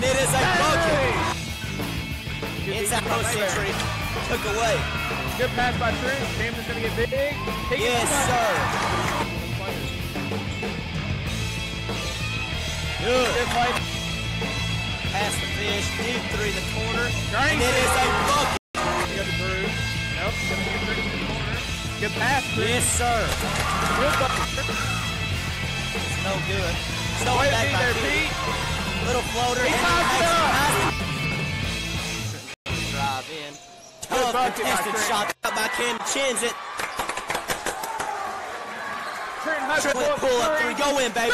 And it is a bucket. Inside post entry. Took away. Good pass by Trent. Camden's going to get big. Yes, sir. Good play. Pass the fish. Deep three in the corner. And it is a bucket. Nope. Good pass, Trent. Yes, sir. Good bucket. It's no good. Stolen back by Pete. Little floater. Drive in. Tough contested shot by Ken. Chins it. Trent pull up three. Go in, baby.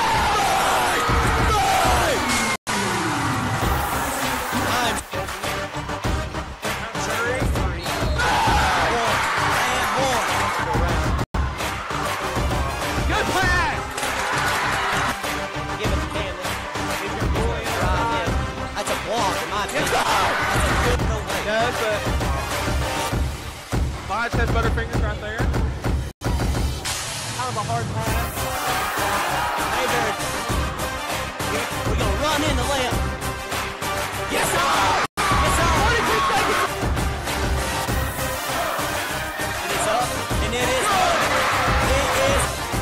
Mine says Butterfingers right there. Kind of a hard pass. We're going to run in the layup. Yes, sir! Yes, sir! 42 seconds! And it's up, and it is up. It is.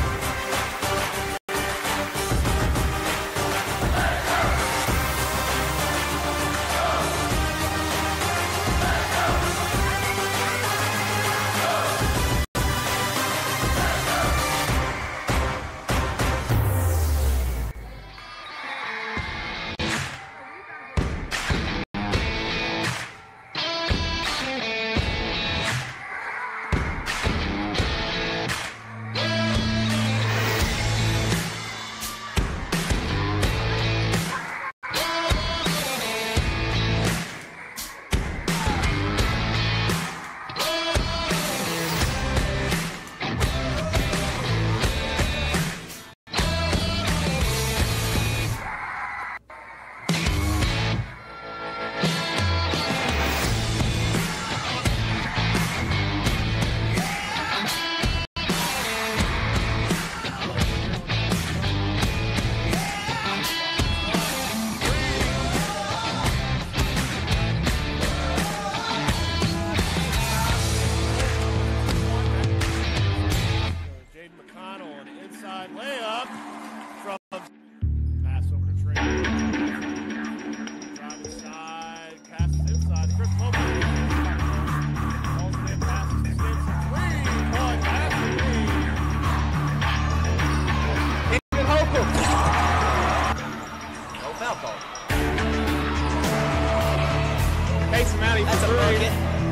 That's a bucket.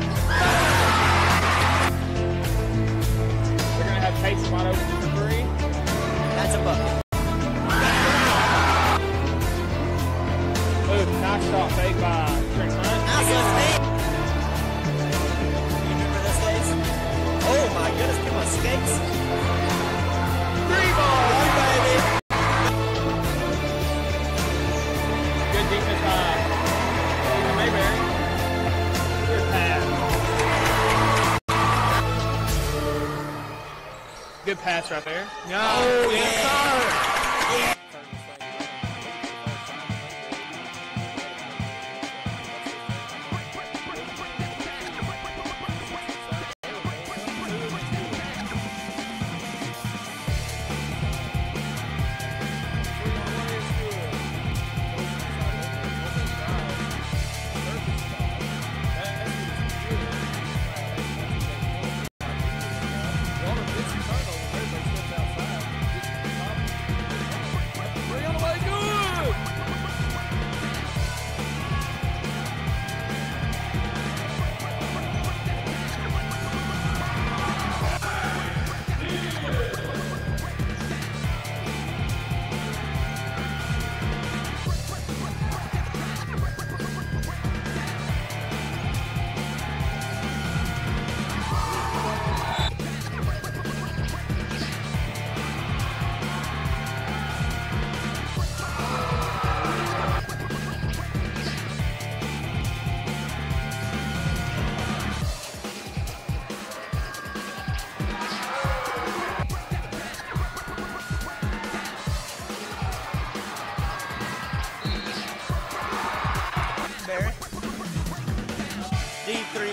They're going to have Tate spot open for three. That's a bucket. Ooh, nice shot fake by Trent Hunt. Outside fake. You remember those days? Oh my goodness, get my skates. Three ball, baby. Good defense by Mayberry. Good pass right there. No, oh, yes, sir. Yeah.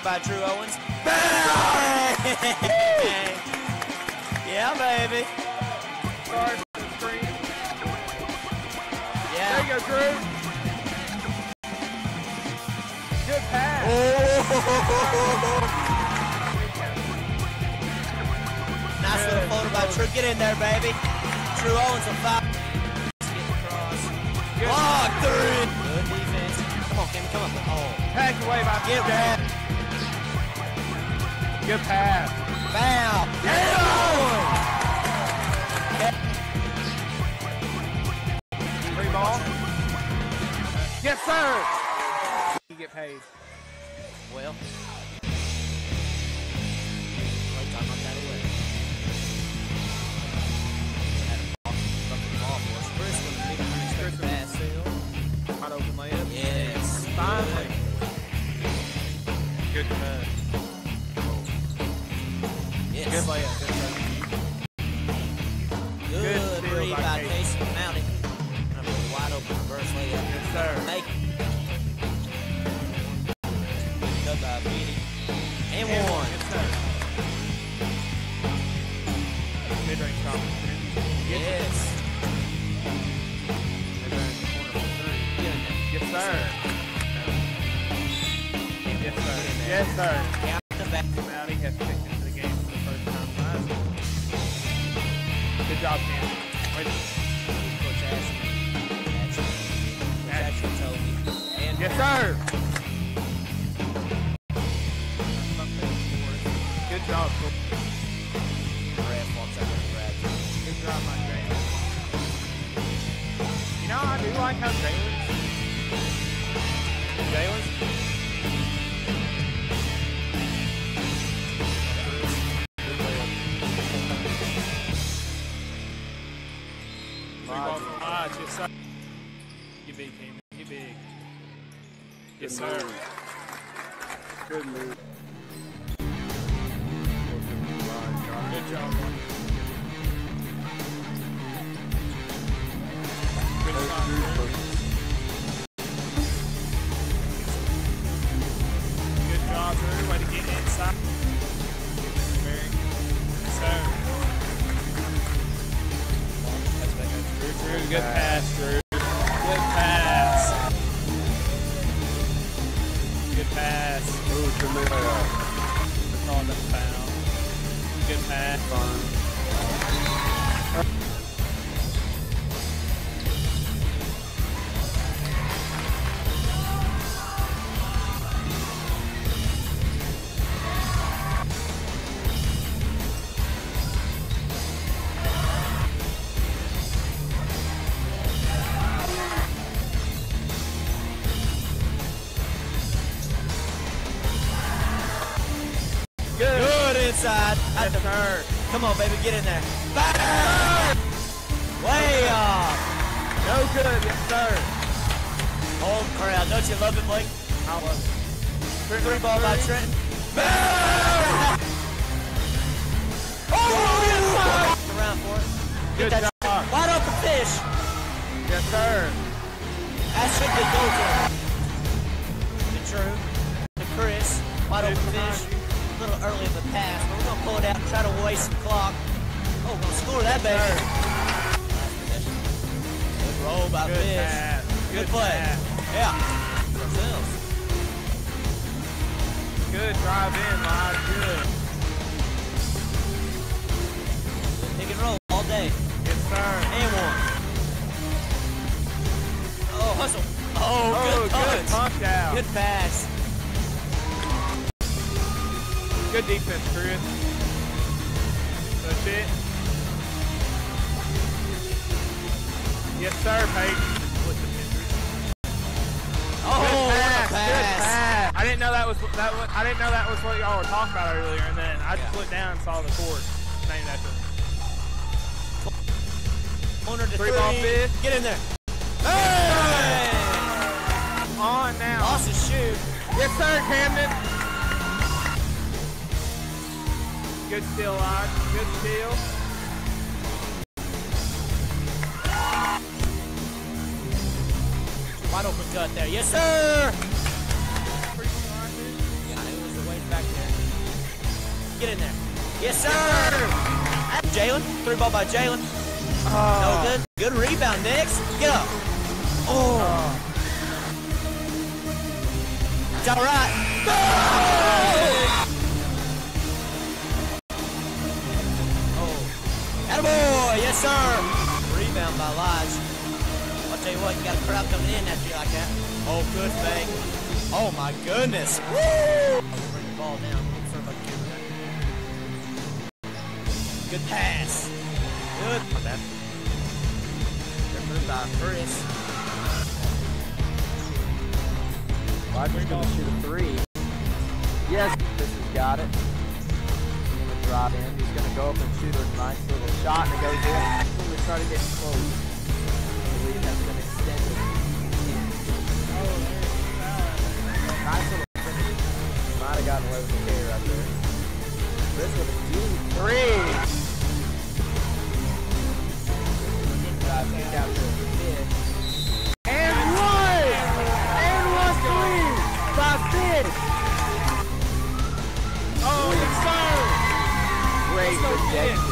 by Drew Owens. Bang! Yeah, baby. Stars on the screen. Yeah. There you go, Drew. Good pass. Oh. Nice little floater by Drew. Get in there, baby. Drew Owens will foul. Get across. Block 3. Good defense. Come on, Kim. Come on. Oh. Pass away by Get back. Good pass. Foul. Free ball. Yes, sir. You get paid. Well. Wait, time on that away. Had a ball for us. Chris with a big unexpected pass. Wide open layup. Yes. Finally. Good pass. Yes. Good layup. Good steal three by by Casey. Casey Mounting. And a wide open reverse layup. Yes, sir. Make it. Good by Beatty. And one. Yes, sir. Mid-range shot. Yes. Mid-range corner for 3. Get in there. Yes, sir. Yes, sir. Yes, sir. Count the back. Mounty has picked into the game for the first time last week. Good job, Cam. Wait. Coach Ashley told me. And Yes, sir. Good job, Cole. Brad walks out and grabs it. Good job, my Jalen. You know, I do like how Jalen's. Yes, sir. You big, Cam. You big. Yes, sir. Good move. Good job, boy. Good shot, Drew. Good job, Drew. Way to get inside. Very good. Yes, sir. Drew, good pass, Drew. Good pass. Good pass. Ooh, good move. We're calling that a foul. Good pass. good inside. Yes, sir. Come on, baby, get in there. Bang! Way off. No good. Yes, sir. Home crowd. Don't you love it, Blake? I love it. Three ball by Trenton. Bang! Oh, yes, sir! Around for it. Good Get that job. wide open fish. Yes, sir. That should be go to the Drew, to Chris. Wide open fish. A little early in the pass, but we're gonna pull it out and try to waste some clock. Oh, we're gonna score that, baby. Good roll by Good Fish. pass. Good play. pass. Yeah. Ourselves. Good drive in, Lodge. Good. Pick and roll all day. Yes, sir. And one. Oh, hustle. Oh, good good punch. punch out. Good pass. Good defense, Chris. That's it. Yes, sir, Peyton. Oh, Good pass. what a Good pass. pass. I didn't know that was what y'all were talking about earlier, and then I just looked down and saw the court named after him. Corner to Three three. ball Fish. Get in there. Hey! On now. Lost his shoe. Yes, sir, Camden. Good steal, Lodge. Good steal. Wide open cut there. Yes, sir. Pretty good, Lodge. Yeah, it was the way Get in there. Yes, sir. Jalen. 3 ball by Jalen. No good. Good rebound, Nix. Get up. Oh. It's all right. Oh. Attaboy. Yes, sir. Rebound by Lige. I'll tell you what, you got a crowd coming in after you like that. Oh, good fake. Oh, my goodness. Woo! I'll bring the ball down. Sorry about the camera. Good pass. Good. My bad. They're moved by Chris. Waldron's going to shoot a 3. Yes, Chris has got it. He's going to drive in. He's going to go up and shoot a nice little shot, and it goes in. We started getting close. The lead has been extended. Nice little finish. Might have gotten away with the K right there. Chris with a deep 3. Drive back out to the mid. And one! And 1 3 by Fish. Oh, yes, sir. Great projection.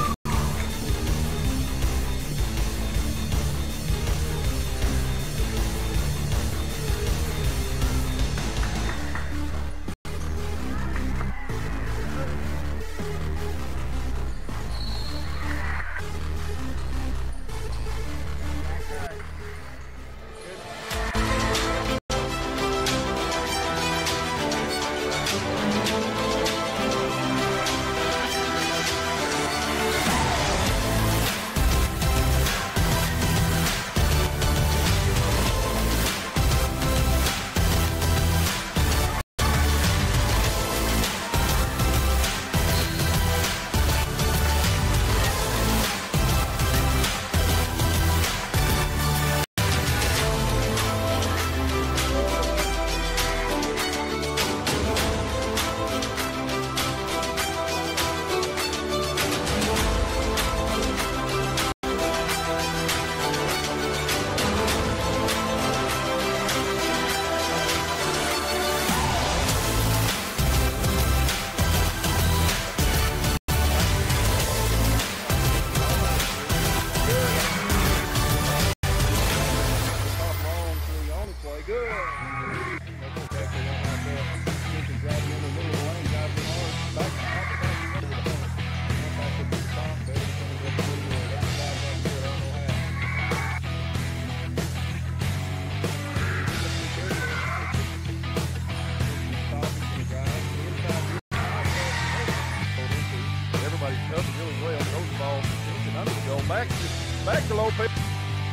Back to low pitch.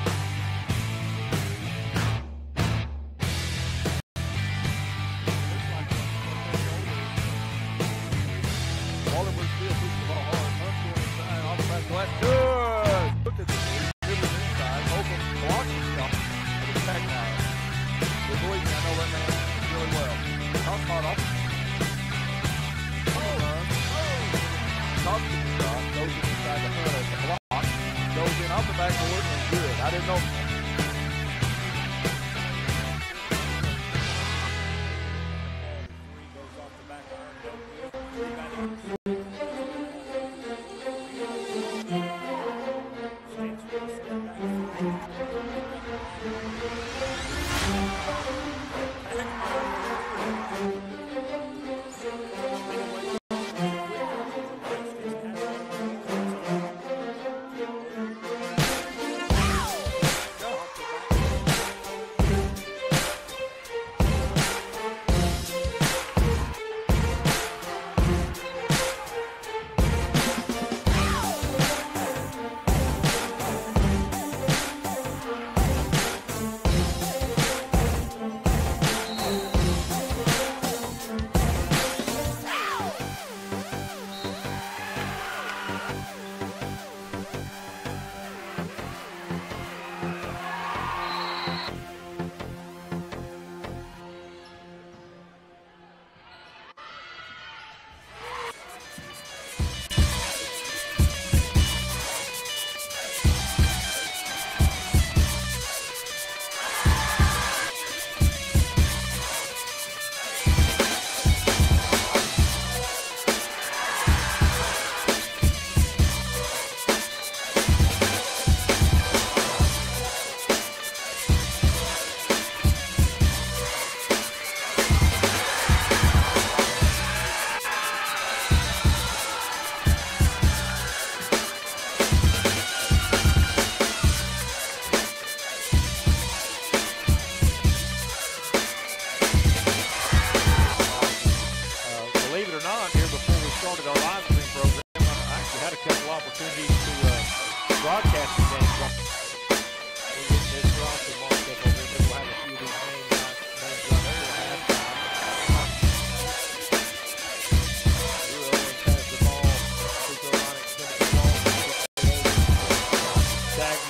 Waldron still pushing the ball hard. Hunt's going inside, off the back glass. Good! Look at the Rivers inside. Open blocks the shot. Look at the back now. We're believing, I know that man really well. Hunt caught off. Talks to the shot. Goes inside the hood at the block. Goes in off the backboard and good. I didn't know.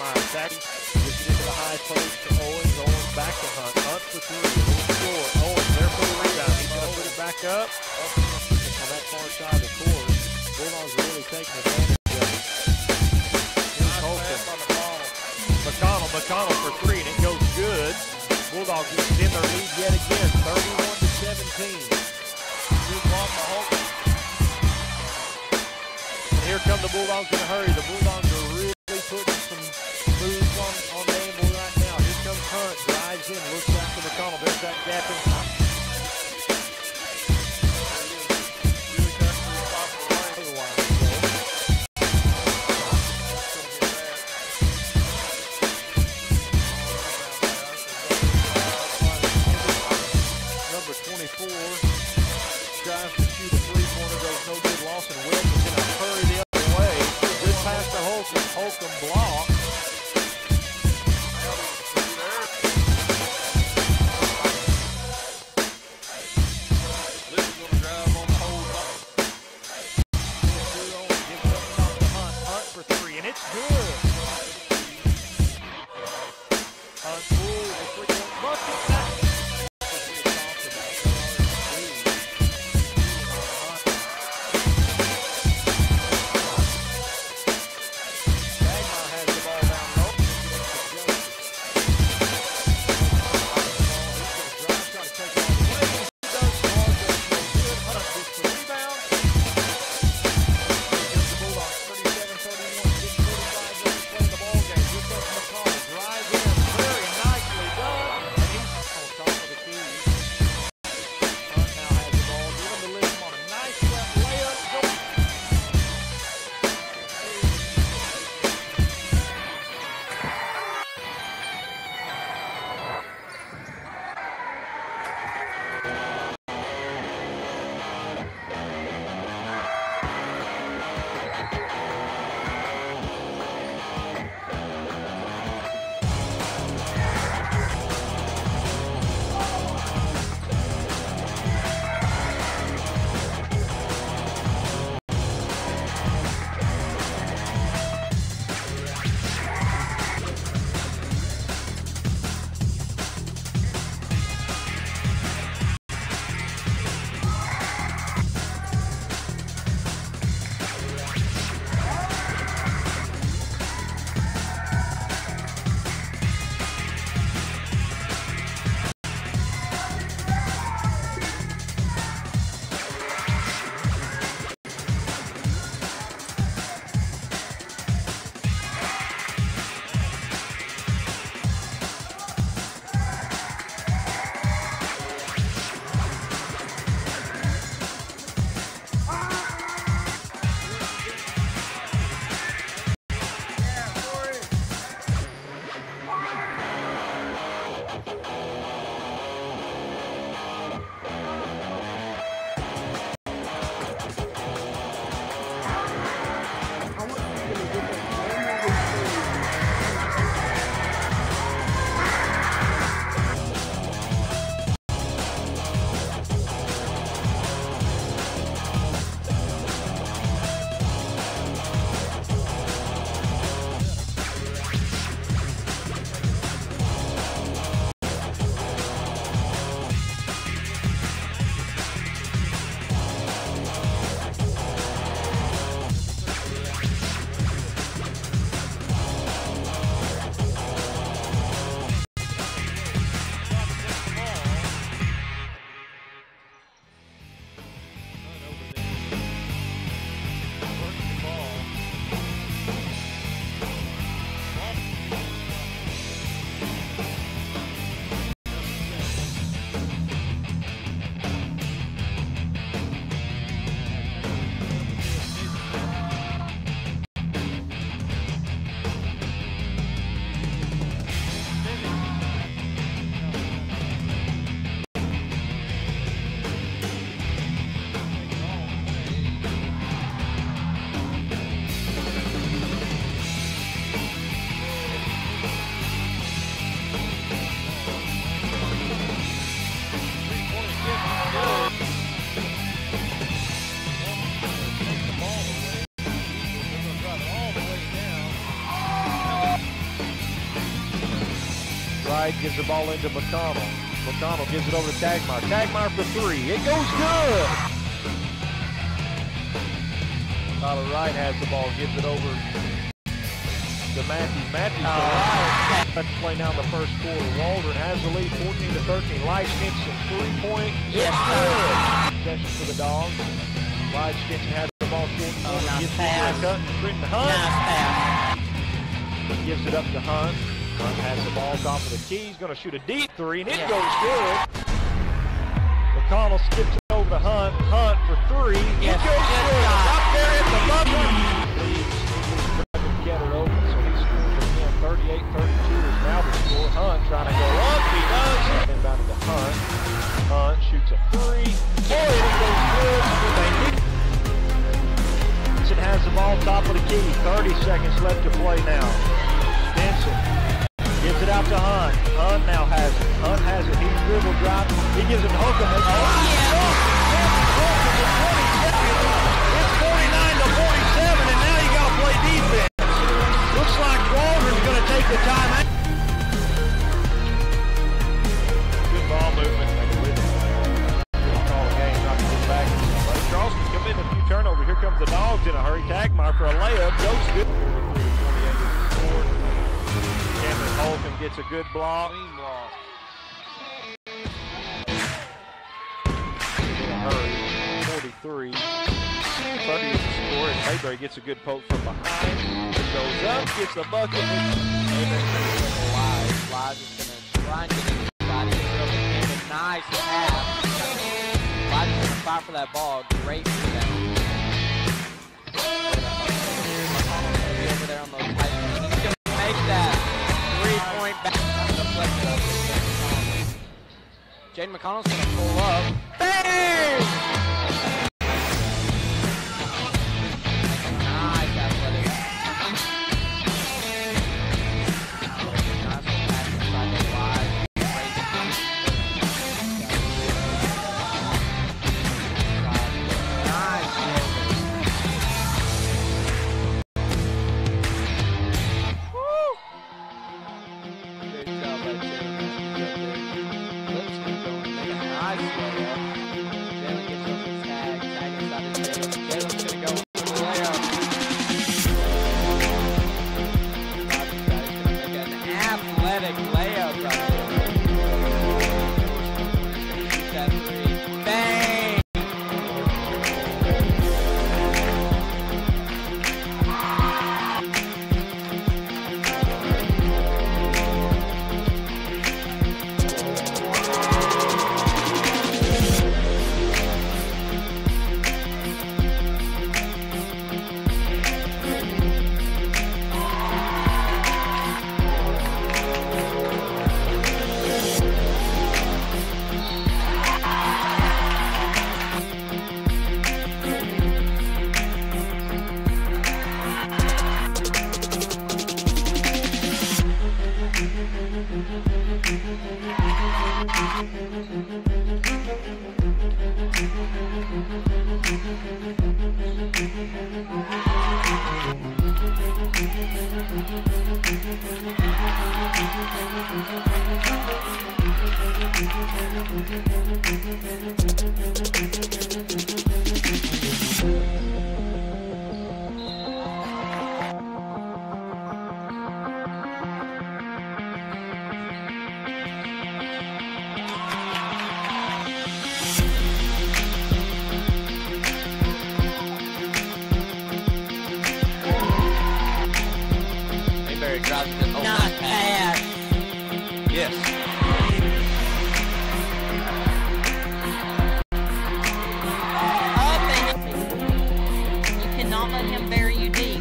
line. Sackey gets it into the high post to Owens. Owens back to Hunt. Hunt for three. A little short. Owens there for the rebound. He's going to put it back up. On that far side of the court. Bulldogs are really taking advantage of it. Here's Holcomb. McConnell for three, and it goes good. Bulldogs extend their lead yet again, 31-17. Good block by Holcomb. And here come the Bulldogs in a hurry. The Bulldogs are really putting some moves on Danville right now. Here comes Hunt, drives in, looks after McConnell. There's that gap in. Tries to shoot a three-pointer, goes no good. Lawson Wilson's in a hurry the other way. Good pass to Holcomb. Holcomb blocked. right, gives the ball into McConnell. McConnell gives it over to Tagmeyer. Tagmeyer for three. It goes good. Tyler Wright has the ball, gives it over to Matthews. Matthews to play now in the first quarter. Waldron has the lead, 14-13. Lige Stinson, three-point. Yes, Possession for the Dogs. Lige Stinson has the ball short. Nice pass. Hunt. Nice pass. Gives it up to Hunt. Hunt has the ball top of the key. He's going to shoot a deep three, and it goes good. McConnell skips it over to Hunt. Hunt for three. Yes, it goes good. Up there at the buzzer. Leaves Getter open, so he scores again. 38-32 is now the score. Hunt trying to go up. He does. Inbound to Hunt. Hunt shoots a three. Boy, it goes good. Stinson has the ball top of the key. 30 seconds left to play now. Stinson gives it out to Hunt. Hunt now has it. Hunt has it. He's dribble driving. He gives it to Hookham. It's 49-47, and now you got to play defense. Looks like Waldron's going to take the timeout. Good ball movement. Call the game, not to get back. Charleston committing a few turnovers. Here comes the Dogs in a hurry. Tagmeyer for a layup. Goes good. Cameron Holcomb gets a good block. Clean block. In a hurry. 43. 30 is the score, and Mayberry gets a good poke from behind. It goes up, gets the bucket. Mayberry's going to go Lige. Lige is going to try and get inside. He's really handed. Nice pass. Lige is going to fight for that ball. Great rebound. Over there on those tight ends. He's going to make that three-point back. Jaden McConnell's going to pull up. Bang! Not bad. Yes. You cannot let him bury you deep.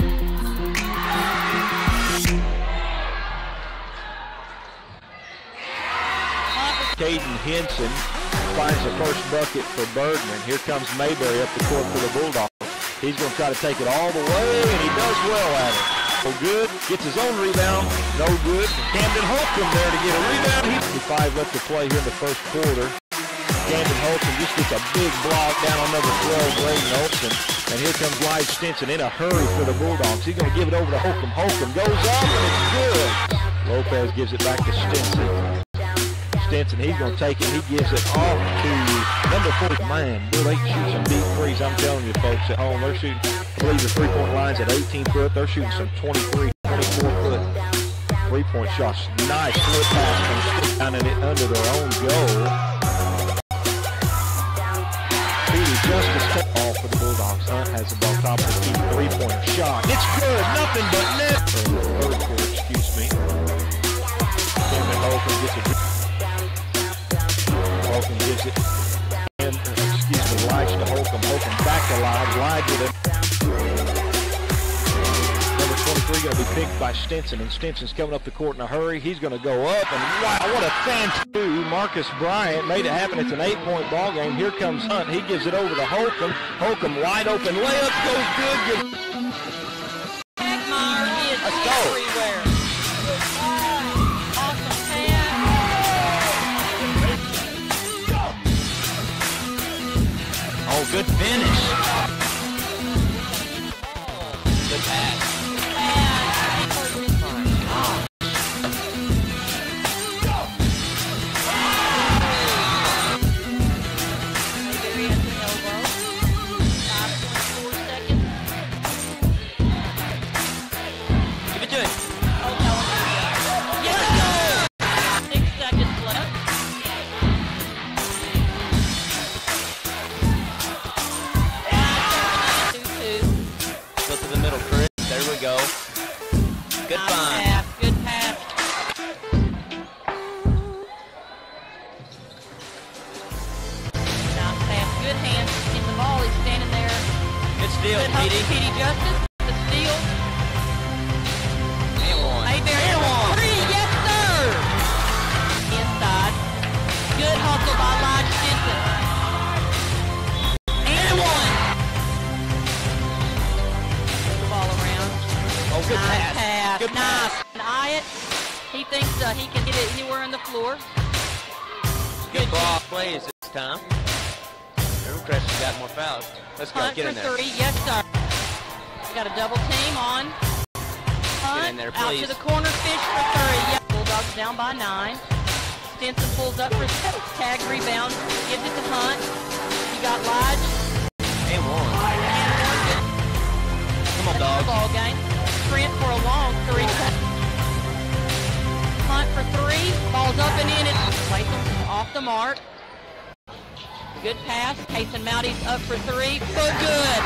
Caden Henson finds the first bucket for Bergman. Here comes Mayberry up the court for the Bulldogs. He's going to try to take it all the way, and he does well at it. No good. Gets his own rebound. No good. Camden Holcomb there to get a rebound. 5 left to play here in the first quarter. Camden Holcomb just gets a big block down on number 12, Braden Olson. And here comes Lige Stinson in a hurry for the Bulldogs. He's going to give it over to Holcomb. Holcomb goes up, and it's good. Low Lopez gives it back to Stinson. Stinson, he's going to take it. He gives it off to number 4. Man, boy, they shoot some deep threes. I'm telling you, folks at home, they're shooting, I believe the three-point line's at 18 foot. They're shooting some 23, 24-foot three-point shots. Nice flip pass from Stinson down in it under their own goal. Speedy Justice cut off for the Bulldogs. Hunt has the ball top of the key three-pointer shot. It's good, nothing but net. Third quarter, excuse me. Cameron Holcomb gets it. Holcomb gives it. And, Lige to Holcomb. Holcomb back to Lige. Lige with it. Number 23 going to be picked by Stinson, and Stinson's coming up the court in a hurry. He's going to go up, and wow, what a fantastic. Marcus Bryant made it happen. It's an 8-point ball game. Here comes Hunt. He gives it over to Holcomb. Holcomb wide open layup goes good. Agmar is Let's go. everywhere. Awesome pass. Oh, good finish. Good pass. Petey Justice, the steal. And one. Three, yes sir! Inside. Good hustle by Lige Stinson. And one. The ball around. Oh, good Nice pass. pass. Good Nice. pass. And eye it. He thinks he can get it anywhere on the floor. Good ball plays this time. Evercrest has got more fouls. Let's go. Hunt Get in for there. 3, yes sir. We got a double team on. Hunt Get in there, out please. to the corner, fish for 3. Yeah. Bulldogs down by 9. Stinson pulls up for tag rebound, gives it to Hunt. You got Lige. And one. Come on, dogs. Ball game. Sprint for a long 3. Hunt for 3. Ball's up and in. It's Latham off the mark. Good pass. Cason Mouty's up for 3. Good.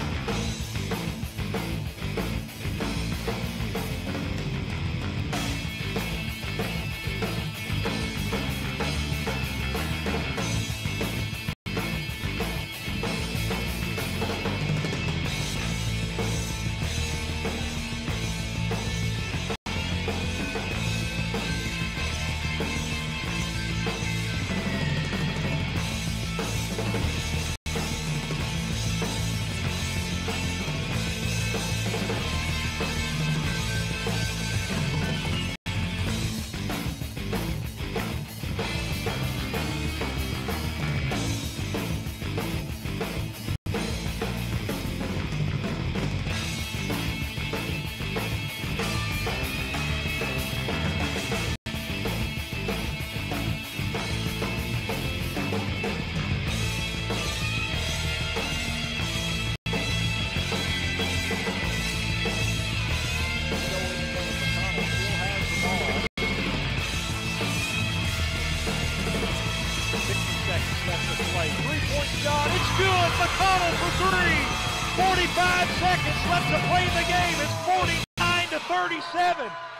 Three-point shot, it's good. McConnell for 3. 45 seconds left to play in the game. It's 49-37.